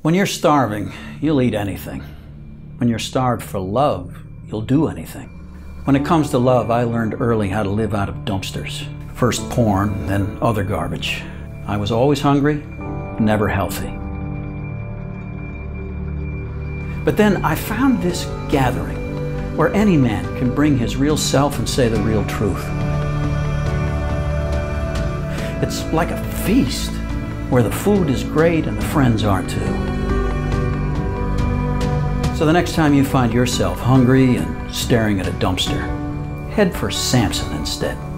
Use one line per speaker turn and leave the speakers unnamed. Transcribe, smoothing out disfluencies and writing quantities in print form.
When you're starving, you'll eat anything. When you're starved for love, you'll do anything. When it comes to love, I learned early how to live out of dumpsters. First porn, then other garbage. I was always hungry, never healthy. But then I found this gathering where any man can bring his real self and say the real truth. It's like a feast where the food is great and the friends are too. So the next time you find yourself hungry and staring at a dumpster, head for Samson instead.